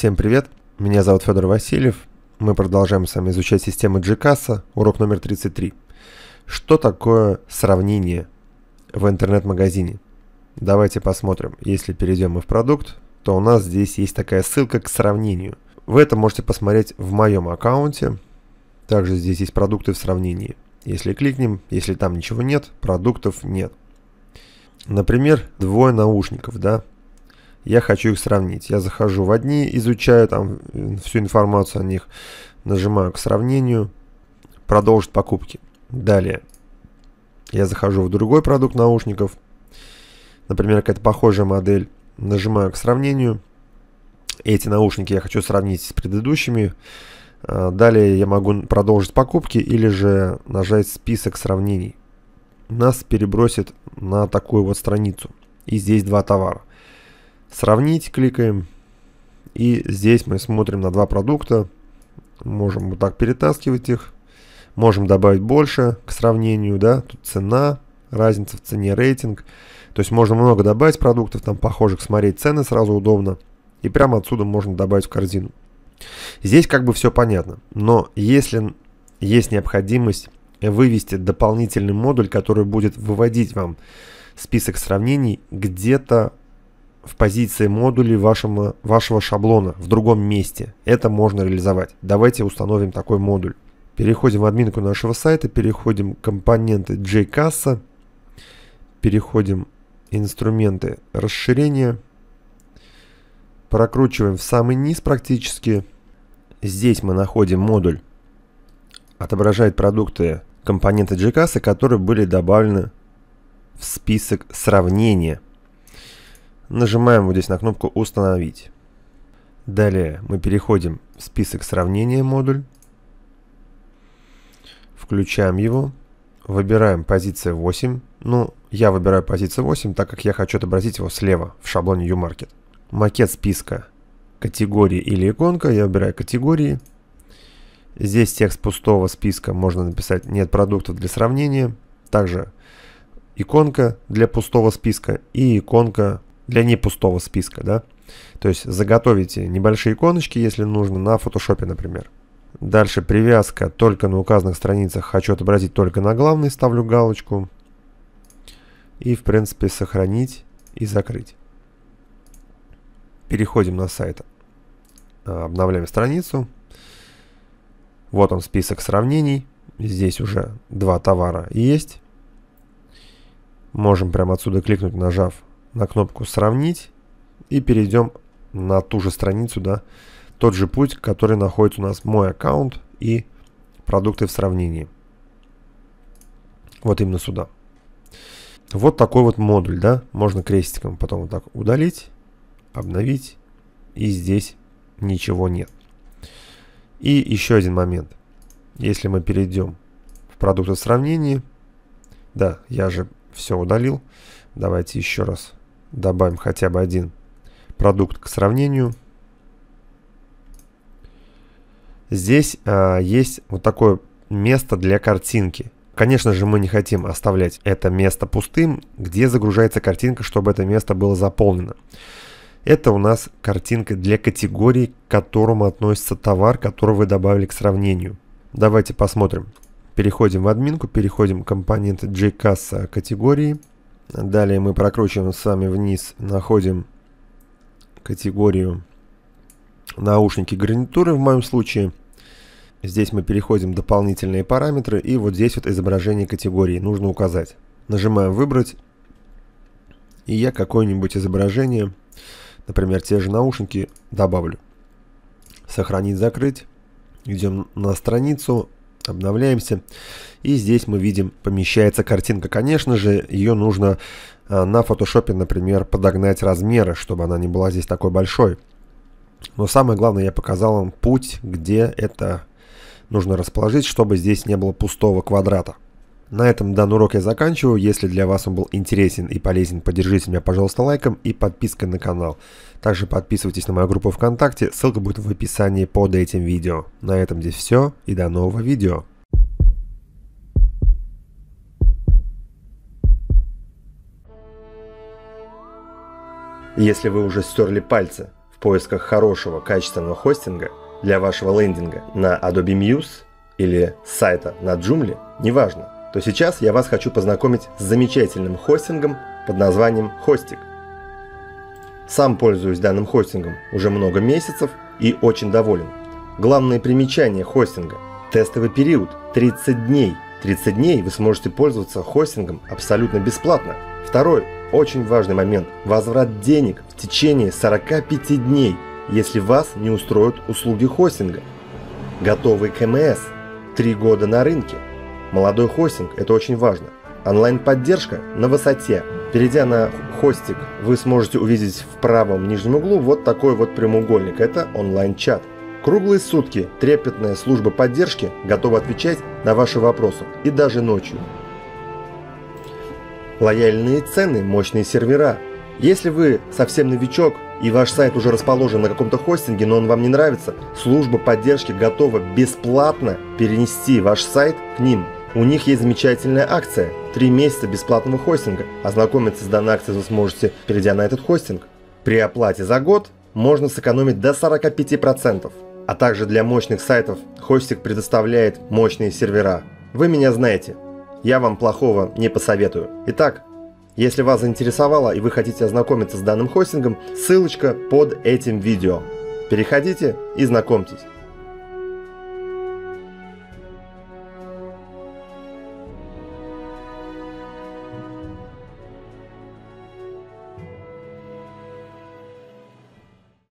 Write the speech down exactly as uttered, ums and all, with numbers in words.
Всем привет, меня зовут Федор Васильев. Мы продолжаем с вами изучать систему джи касса, урок номер тридцать три. Что такое сравнение в интернет-магазине? Давайте посмотрим. Если перейдем мы в продукт, то у нас здесь есть такая ссылка к сравнению. Вы это можете посмотреть в моем аккаунте. Также здесь есть продукты в сравнении. Если кликнем, если там ничего нет, продуктов нет. Например, двое наушников, да? Я хочу их сравнить. Я захожу в одни, изучаю там всю информацию о них, нажимаю к сравнению, продолжить покупки. Далее я захожу в другой продукт наушников, например, какая-то похожая модель, нажимаю к сравнению. Эти наушники я хочу сравнить с предыдущими. Далее я могу продолжить покупки или же нажать список сравнений. Нас перебросит на такую вот страницу. И здесь два товара. Сравнить кликаем. И здесь мы смотрим на два продукта. Можем вот так перетаскивать их. Можем добавить больше к сравнению. Да? Тут цена, разница в цене, рейтинг. То есть можно много добавить продуктов, там похожих, смотреть цены сразу удобно. И прямо отсюда можно добавить в корзину. Здесь как бы все понятно. Но если есть необходимость вывести дополнительный модуль, который будет выводить вам список сравнений где-то в позиции модулей вашего, вашего шаблона в другом месте. Это можно реализовать. Давайте установим такой модуль. Переходим в админку нашего сайта, переходим в компоненты джи касса, переходим в инструменты расширения, прокручиваем в самый низ практически. Здесь мы находим модуль «Отображает продукты компоненты джи касса», которые были добавлены в список сравнения. Нажимаем вот здесь на кнопку «Установить». Далее мы переходим в список сравнения модуль. Включаем его. Выбираем позицию восемь. Ну, я выбираю позицию восемь, так как я хочу отобразить его слева в шаблоне YouMarket. Макет списка категории или иконка. Я выбираю категории. Здесь текст пустого списка можно написать «Нет продуктов для сравнения». Также иконка для пустого списка и иконка для не пустого списка, да. То есть заготовите небольшие иконочки, если нужно, на фотошопе, например. Дальше привязка только на указанных страницах. Хочу отобразить только на главной, ставлю галочку. И в принципе сохранить и закрыть. Переходим на сайт. Обновляем страницу. Вот он, список сравнений. Здесь уже два товара есть. Можем прямо отсюда кликнуть, нажав на кнопку «Сравнить». И перейдем на ту же страницу, да, тот же путь, который находится у нас мой аккаунт и продукты в сравнении. Вот именно сюда. Вот такой вот модуль, да. Можно крестиком потом вот так удалить, обновить. И здесь ничего нет. И еще один момент. Если мы перейдем в продукты в сравнении. Да, я же все удалил. Давайте еще раз добавим хотя бы один продукт к сравнению. Здесь а, есть вот такое место для картинки. Конечно же, мы не хотим оставлять это место пустым, где загружается картинка, чтобы это место было заполнено. Это у нас картинка для категории, к которому относится товар, который вы добавили к сравнению. Давайте посмотрим. Переходим в админку, переходим в компоненты джи касса категории. Далее мы прокручиваем с вами вниз, находим категорию наушники, гарнитуры в моем случае. Здесь мы переходим в дополнительные параметры, и вот здесь вот изображение категории нужно указать. Нажимаем «Выбрать», и я какое-нибудь изображение, например, те же наушники, добавлю. Сохранить, закрыть. Идем на страницу, обновляемся. И здесь мы видим, помещается картинка. Конечно же, ее нужно а, на фотошопе, например, подогнать размеры, чтобы она не была здесь такой большой. Но самое главное, я показал вам путь, где это нужно расположить, чтобы здесь не было пустого квадрата. На этом данный урок я заканчиваю. Если для вас он был интересен и полезен, поддержите меня, пожалуйста, лайком и подпиской на канал. Также подписывайтесь на мою группу ВКонтакте, ссылка будет в описании под этим видео. На этом здесь все, и до нового видео. Если вы уже стерли пальцы в поисках хорошего качественного хостинга для вашего лендинга на Adobe Muse или сайта на Joomla, неважно, то сейчас я вас хочу познакомить с замечательным хостингом под названием Hostik. Сам пользуюсь данным хостингом уже много месяцев и очень доволен. Главное примечание хостинга – тестовый период тридцать дней. тридцать дней вы сможете пользоваться хостингом абсолютно бесплатно. Второй, очень важный момент – возврат денег в течение сорока пяти дней, если вас не устроят услуги хостинга. Готовый ка эм эс, три года на рынке. Молодой хостинг – это очень важно. Онлайн-поддержка на высоте. Перейдя на Hostik, вы сможете увидеть в правом нижнем углу вот такой вот прямоугольник – это онлайн-чат. Круглые сутки трепетная служба поддержки готова отвечать на ваши вопросы и даже ночью. Лояльные цены, мощные сервера. Если вы совсем новичок и ваш сайт уже расположен на каком-то хостинге, но он вам не нравится, служба поддержки готова бесплатно перенести ваш сайт к ним. У них есть замечательная акция – три месяца бесплатного хостинга. Ознакомиться с данной акцией вы сможете, перейдя на этот хостинг. При оплате за год можно сэкономить до сорока пяти процентов. А также для мощных сайтов Hostik предоставляет мощные сервера. Вы меня знаете, я вам плохого не посоветую. Итак, если вас заинтересовало и вы хотите ознакомиться с данным хостингом, ссылочка под этим видео. Переходите и знакомьтесь.